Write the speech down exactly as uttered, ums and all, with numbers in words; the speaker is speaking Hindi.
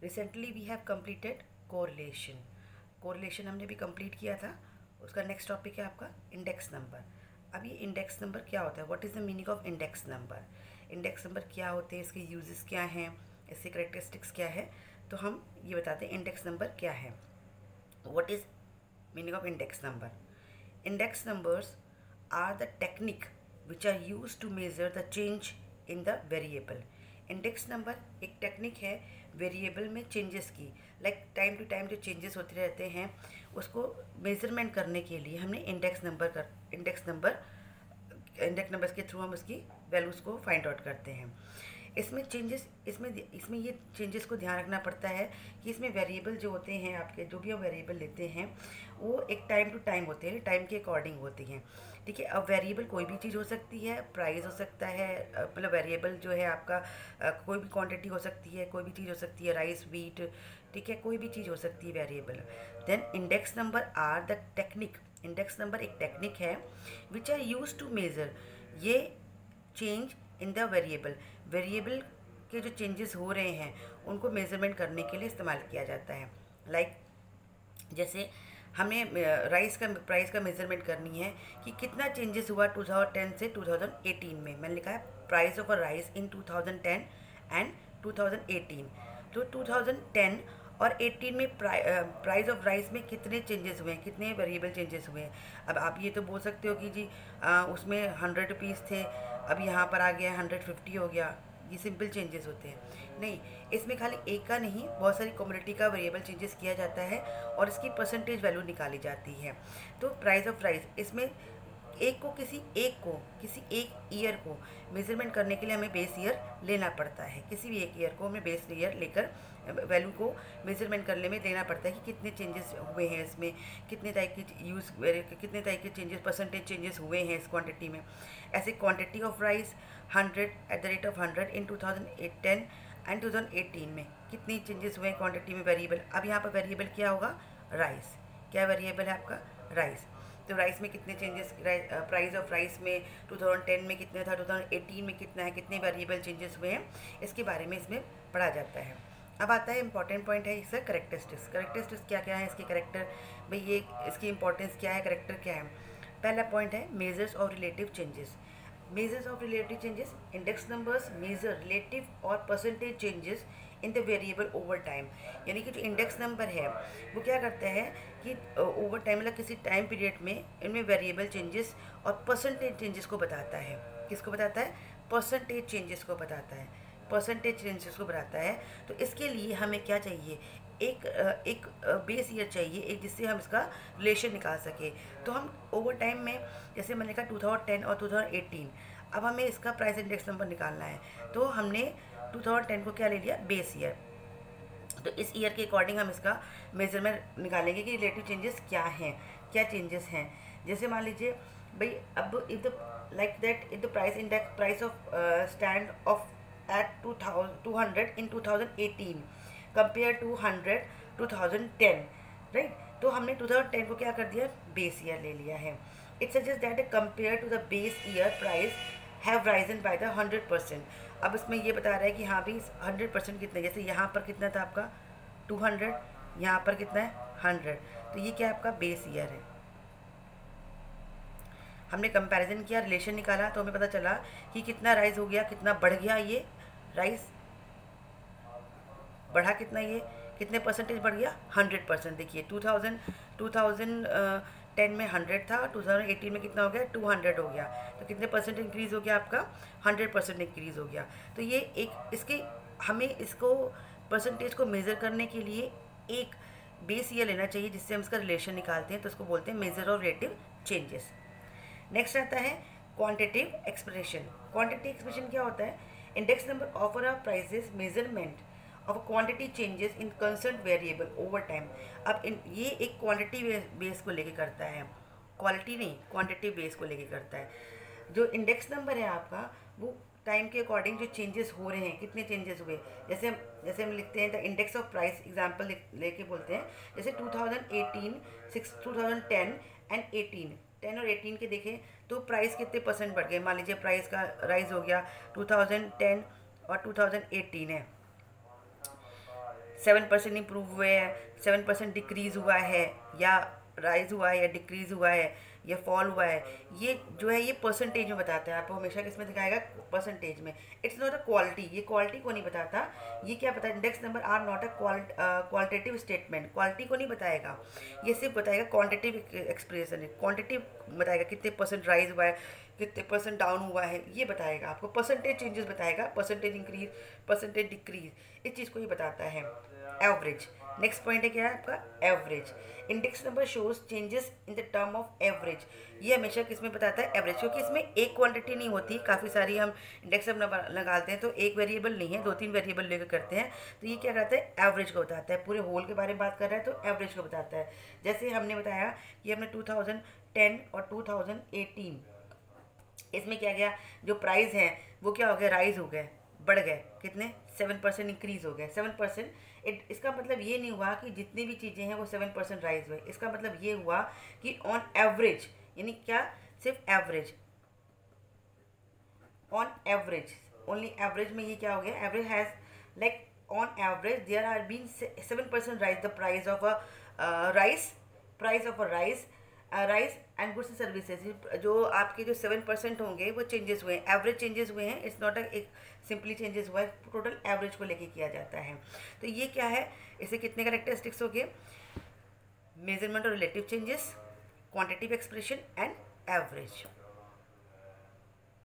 Recently we have completed correlation. Correlation हमने भी कंप्लीट किया था। उसका नेक्स्ट टॉपिक है आपका इंडेक्स नंबर। अब ये इंडेक्स नंबर क्या होता है, what is the meaning of index number, index number क्या होते हैं, इसके यूजेस क्या हैं, इसके करेक्टरिस्टिक्स क्या है। तो हम ये बताते हैं इंडेक्स नंबर क्या है। What is meaning of index number? Index numbers are the technique which are used to measure the change in the variable. Index number एक टेक्निक है वेरिएबल में चेंजेस की, लाइक टाइम टू टाइम जो चेंजेस होते रहते हैं उसको मेजरमेंट करने के लिए हमने इंडेक्स नंबर कर इंडेक्स नंबर इंडेक्स नंबर्स के थ्रू हम उसकी वैल्यूज़ को फाइंड आउट करते हैं। इसमें चेंजेस इसमें इसमें ये चेंजेस को ध्यान रखना पड़ता है कि इसमें वेरिएबल जो होते हैं आपके, जो भी हम वेरिएबल लेते हैं वो एक टाइम टू टाइम होते हैं, टाइम के अकॉर्डिंग होती हैं। ठीक है, अब वेरिएबल कोई भी चीज़ हो सकती है, प्राइस हो सकता है, मतलब वेरिएबल जो है आपका कोई भी क्वांटिटी हो सकती है, कोई भी चीज़ हो सकती है, राइस, व्हीट, ठीक है, कोई भी चीज़ हो सकती है variable. Then index number are the technique, index number एक टेक्निक है which are use to measure ये change in the variable, variable के जो चेंजेस हो रहे हैं उनको मेजरमेंट करने के लिए इस्तेमाल किया जाता है। लाइक like, जैसे हमें राइस का प्राइस का मेजरमेंट करनी है कि कितना चेंजेस हुआ टू थाउजेंड टेन से टू थाउजेंड एटीन में। मैंने लिखा है price of a rice in two thousand ten and two thousand eighteen. तो टू थाउजेंड टेन और एटीन में प्राइस ऑफ राइस में कितने चेंजेस हुए हैं, कितने वेरिएबल चेंजेस हुए हैं। अब आप ये तो बोल सकते हो कि जी आ, उसमें हंड्रेड रुपीज़ थे, अब यहाँ पर आ गया हंड्रेड फिफ्टी हो गया, ये सिंपल चेंजेस होते हैं। नहीं, इसमें खाली एक का नहीं, बहुत सारी कम्युनिटी का वेरिएबल चेंजेस किया जाता है और इसकी परसेंटेज वैल्यू निकाली जाती है। तो प्राइस ऑफ राइस, इसमें एक को किसी एक को किसी एक ईयर को मेजरमेंट करने के लिए हमें बेस ईयर लेना पड़ता है। किसी भी एक ईयर को हमें बेस ईयर लेकर वैल्यू को मेजरमेंट करने में देना पड़ता है कि कितने चेंजेस हुए हैं, इसमें कितने टाइप की यूज़ कितने टाइप के चेंजेस, परसेंटेज चेंजेस हुए हैं इस क्वांटिटी में। ऐसे quantity of rice hundred at the rate of hundred in two thousand ten and two thousand eighteen में कितनी चेंजेस हुए हैं क्वांटिटी में वेरिएबल। अब यहाँ पर वेरिएबल क्या होगा, राइस। क्या वेरिएबल है आपका, राइस। तो राइस में कितने चेंजेस, प्राइस ऑफ राइस में टू थाउजेंड टेन में कितने था, टू थाउजेंड एटीन में कितना है, कितने वेरिएबल चेंजेस हुए हैं, इसके बारे में इसमें पढ़ा जाता है। अब आता है इंपॉर्टेंट पॉइंट है इसका करेक्टरिस्टिक्स। करेक्टरिस्टिक्स क्या क्या है इसके, करेक्टर भाई ये इसकी इंपॉर्टेंस क्या है, करेक्टर क्या है। पहला पॉइंट है मेजर्स और relative changes. Measures of relative changes, index numbers measure relative और percentage changes in the variable over time. यानी कि जो इंडेक्स नंबर है वो क्या करता है कि ओवर टाइम, मतलब किसी टाइम पीरियड में इनमें वेरिएबल चेंजेस और परसेंटेज चेंजेस को बताता है। किसको बताता है, परसेंटेज चेंजेस को बताता है, परसेंटेज चेंजेस को बताता है। तो इसके लिए हमें क्या चाहिए, एक एक बेस ईयर चाहिए, एक जिससे हम इसका रिलेशन निकाल सके। तो हम ओवर टाइम में, जैसे मैंने कहा टू थाउजेंड टेन और टू थाउजेंड एटीन, अब हमें इसका प्राइस इंडेक्स नंबर निकालना है। तो हमने टू थाउजेंड टेन को क्या ले लिया, बेस ईयर। तो इस ईयर के अकॉर्डिंग हम इसका मेजरमेंट निकालेंगे कि रिलेटिव चेंजेस क्या हैं, क्या चेंजेस हैं। जैसे मान लीजिए भाई, अब if the like that if the price index price of stand of at two thousand two hundred in two thousand eighteen compare to hundred two thousand ten, right. तो हमने टू थाउजेंड टेन को क्या कर दिया, बेस ईयर ले लिया है। It suggest that compare to the base year price have risen by the hundred percent. अब इसमें ये बता रहा है कि हाँ भी हंड्रेड परसेंट कितने, जैसे यहाँ पर कितना था आपका टू हंड्रेड, यहाँ पर कितना है हंड्रेड, तो ये क्या आपका बेस ईयर है। हमने कंपैरिजन किया, रिलेशन निकाला, तो हमें पता चला कि कितना राइज हो गया, कितना बढ़ गया ये राइस, बढ़ा कितना, ये कितने परसेंटेज बढ़ गया, हंड्रेड परसेंट। देखिए two thousand two thousand ten में हंड्रेड था, टू थाउजेंड एटीन में कितना हो गया, टू हंड्रेड हो गया। तो कितने परसेंट इंक्रीज़ हो गया आपका, हंड्रेड परसेंट इंक्रीज़ हो गया। तो ये एक इसके हमें इसको परसेंटेज को मेज़र करने के लिए एक बेस ईयर लेना चाहिए जिससे हम इसका रिलेशन निकालते हैं, तो उसको बोलते हैं measure of relative changes. Next आता है क्वांटिटेटिव एक्सप्रेशन। क्वांटिटेटिव एक्सप्रेशन क्या होता है, index number offer a prices measurement of quantity changes in concern variable over time. अब इन ये एक क्वांटिटी बेस को लेके करता है, क्वालिटी नहीं, क्वांटिटी बेस को लेके करता है। जो इंडेक्स नंबर है आपका वो टाइम के अकॉर्डिंग जो चेंजेस हो रहे हैं, कितने चेंजेस हुए, जैसे हम जैसे हम लिखते हैं the index of price, example लेके बोलते हैं, जैसे two thousand eighteen, six two thousand ten and eighteen, ten और एटीन के देखें तो प्राइस कितने परसेंट बढ़ गए। मान लीजिए प्राइस का राइज हो गया टू थाउजेंड टेन और टू थाउजेंड एटीन है सेवन परसेंट इम्प्रूव हुए हैं, सेवन परसेंट डिक्रीज़ हुआ है, या राइज हुआ है, या डिक्रीज़ हुआ है, या फॉल हुआ है, ये जो है ये परसेंटेज में बताता है आपको, हमेशा किस में दिखाएगा, परसेंटेज में। इट्स नॉट अ क्वालिटी, ये क्वालिटी को नहीं बताता। ये क्या बताया, index number are not a qualitative statement, quality को नहीं बताएगा, ये सिर्फ बताएगा क्वांटिटिव एक्सप्रेशन है, क्वांटिटिव बताएगा कितने परसेंट राइज हुआ है, कितने परसेंट डाउन हुआ है, ये बताएगा आपको। परसेंटेज चेंजेस बताएगा, परसेंटेज इंक्रीज, परसेंटेज डिक्रीज, इस चीज़ को ये बताता है। एवरेज, नेक्स्ट पॉइंट है क्या है आपका, average. Index number shows changes in the term of average, ये हमेशा किस में बताता है, एवरेज, क्योंकि इसमें एक क्वांटिटी नहीं होती, काफ़ी सारी हम इंडेक्स नंबर लगाते हैं तो एक वेरिएबल नहीं है, दो तीन वेरिएबल लेकर करते हैं, तो ये क्या करता है, एवरेज को बताता है। पूरे होल के बारे में बात कर रहा है तो एवरेज को बताता है। जैसे हमने बताया कि हमने टू थाउजेंड टेन और टू थाउजेंड एटीन, इसमें क्या गया, जो प्राइस है वो क्या हो गया, राइज हो गए, बढ़ गए, कितने, सेवन परसेंट इंक्रीज हो गए, सेवन परसेंट। इट इसका मतलब ये नहीं हुआ कि जितनी भी चीज़ें हैं वो सेवन परसेंट राइज हुए, इसका मतलब ये हुआ कि ऑन एवरेज, यानी क्या, सिर्फ average, on average, only average में ये क्या हो गया, average has like on average there are been seven percent rise the price of a rice, price of a rice rice and goods and services, जो आपके जो सेवन परसेंट होंगे वो चेंजेस हुए हैं, एवरेज चेंजेस हुए हैं, इट्स नॉट एक सिंपली चेंजेस हुआ है, टोटल एवरेज को लेके किया जाता है। तो ये क्या है, इसे कितने कैरेक्टरिस्टिक्स हो गए, मेजरमेंट और relative changes, quantitative expression and average.